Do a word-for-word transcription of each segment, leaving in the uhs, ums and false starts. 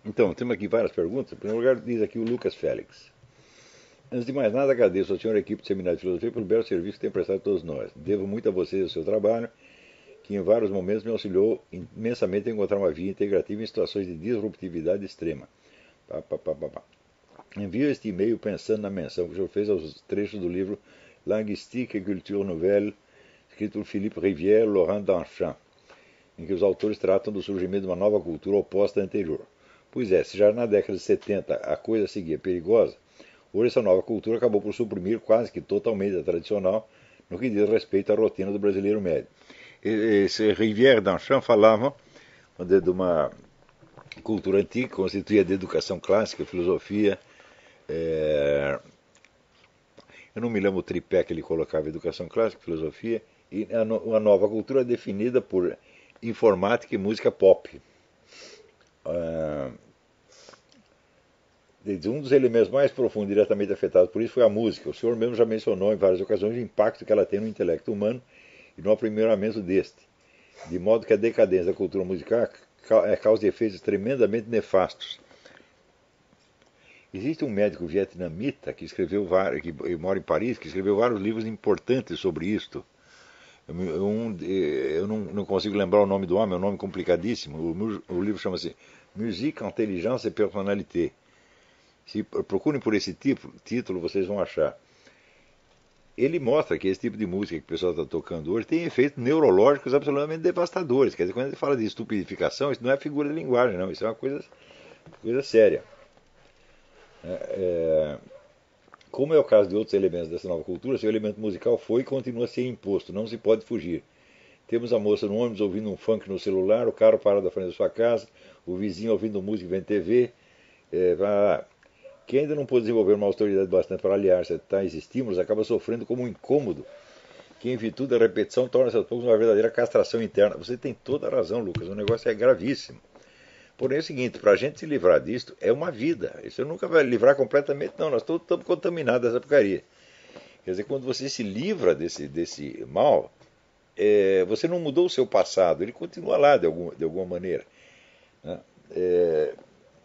Então, temos aqui várias perguntas. Em primeiro lugar, diz aqui o Lucas Félix. Antes de mais nada, agradeço ao senhor e à equipe do Seminário de Filosofia pelo belo serviço que tem prestado a todos nós. Devo muito a vocês e ao seu trabalho, que em vários momentos me auxiliou imensamente a encontrar uma via integrativa em situações de disruptividade extrema. Pá, pá, pá, pá, pá. Envio este e-mail pensando na menção que o senhor fez aos trechos do livro Linguistique et Culture Nouvelle, escrito por Philippe Rivière e Laurent Danchamp, em que os autores tratam do surgimento de uma nova cultura oposta à anterior. Pois é, se já na década de setenta a coisa seguia perigosa, hoje essa nova cultura acabou por suprimir quase que totalmente a tradicional no que diz respeito à rotina do brasileiro médio. Esse Rivière e Danchamp falavam de uma cultura antiga, que constituía de educação clássica, filosofia. É... Eu não me lembro o tripé que ele colocava: educação clássica, filosofia, e uma nova cultura definida por informática e música pop. Uh, um dos elementos mais profundos e diretamente afetados por isso foi a música. O senhor mesmo já mencionou em várias ocasiões o impacto que ela tem no intelecto humano e no aprimoramento deste, de modo que a decadência da cultura musical é causa de efeitos tremendamente nefastos. Existe um médico vietnamita que escreveu vários, que mora em Paris, que escreveu vários livros importantes sobre isto. Um, eu não, não consigo lembrar o nome do homem, é um nome complicadíssimo. O, o livro chama-se Musique, Intelligence et Personnalité. Se procurem por esse tipo, título, vocês vão achar. Ele mostra que esse tipo de música que o pessoal está tocando hoje tem efeitos neurológicos absolutamente devastadores. Quer dizer, quando ele fala de estupidificação, isso não é figura de linguagem, não. Isso é uma coisa, coisa séria. É, é, como é o caso de outros elementos dessa nova cultura, seu elemento musical foi e continua a ser imposto, não se pode fugir. Temos a moça no ônibus ouvindo um funk no celular, o carro parado à frente da sua casa, o vizinho ouvindo música vendo T V. É, quem ainda não pôde desenvolver uma autoridade bastante para aliar-se a tais estímulos acaba sofrendo como um incômodo, que em virtude da repetição torna-se aos poucos uma verdadeira castração interna. Você tem toda a razão, Lucas, o negócio é gravíssimo. Porém é o seguinte, para a gente se livrar disto, é uma vida. Isso nunca vai livrar completamente, não. Nós todos estamos contaminados dessa porcaria. Quer dizer, quando você se livra desse, desse mal, é, você não mudou o seu passado, ele continua lá de, algum, de alguma maneira. Né? É,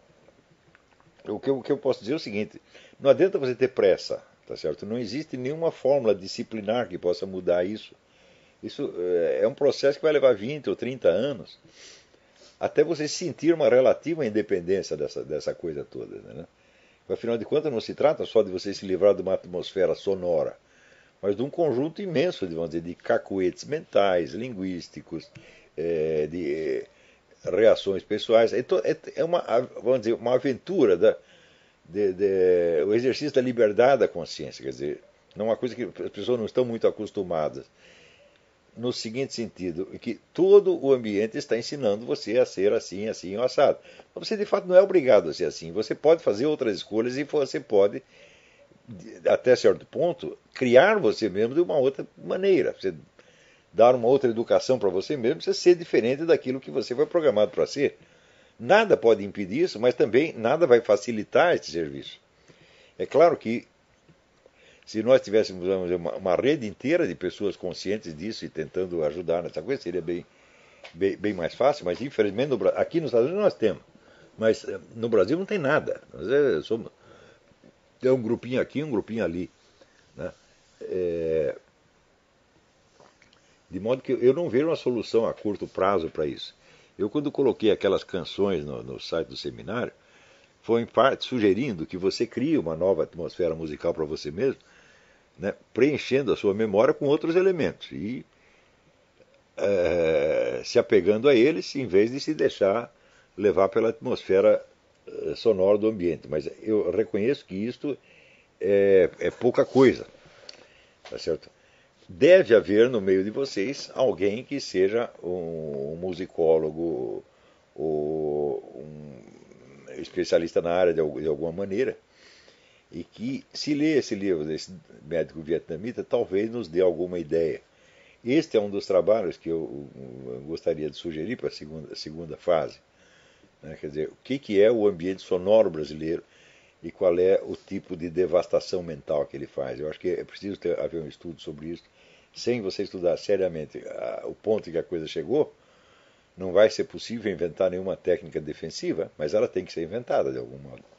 o, que eu, o que eu posso dizer é o seguinte, não adianta você ter pressa, tá certo? Não existe nenhuma fórmula disciplinar que possa mudar isso. Isso é, é um processo que vai levar vinte ou trinta anos, até você sentir uma relativa independência dessa, dessa coisa toda. Né? Afinal de contas, não se trata só de você se livrar de uma atmosfera sonora, mas de um conjunto imenso de, vamos dizer, de cacuetes mentais, linguísticos, é, de é, reações pessoais. É, é uma, vamos dizer, uma aventura, da, de, de, o exercício da liberdade da consciência. Quer dizer, não é uma coisa que as pessoas não estão muito acostumadas. No seguinte sentido, que todo o ambiente está ensinando você a ser assim, assim, ou assado. Mas você de fato não é obrigado a ser assim. Você pode fazer outras escolhas e você pode, até certo ponto, criar você mesmo de uma outra maneira. Você dar uma outra educação para você mesmo, você ser diferente daquilo que você foi programado para ser. Nada pode impedir isso, mas também nada vai facilitar esse serviço. É claro que se nós tivéssemos uma, uma rede inteira de pessoas conscientes disso e tentando ajudar nessa coisa, seria bem, bem, bem mais fácil, mas infelizmente no, aqui nos Estados Unidos nós temos. Mas no Brasil não tem nada. Nós é, somos, é um grupinho aqui, um grupinho ali. Né? É, de modo que eu não vejo uma solução a curto prazo para isso. Eu, quando coloquei aquelas canções no, no site do seminário, foi em parte sugerindo que você crie uma nova atmosfera musical para você mesmo, né, preenchendo a sua memória com outros elementos e é, se apegando a eles em vez de se deixar levar pela atmosfera sonora do ambiente. Mas eu reconheço que isto é, é pouca coisa, tá certo? Deve haver no meio de vocês alguém que seja um, um musicólogo ou um especialista na área de, de alguma maneira, e que, se ler esse livro desse médico vietnamita, talvez nos dê alguma ideia. Este é um dos trabalhos que eu gostaria de sugerir para a segunda, segunda fase. Né? Quer dizer, o que, que é o ambiente sonoro brasileiro e qual é o tipo de devastação mental que ele faz. Eu acho que é preciso ter, haver um estudo sobre isso, sem você estudar seriamente a, o ponto em que a coisa chegou, não vai ser possível inventar nenhuma técnica defensiva, mas ela tem que ser inventada de algum modo.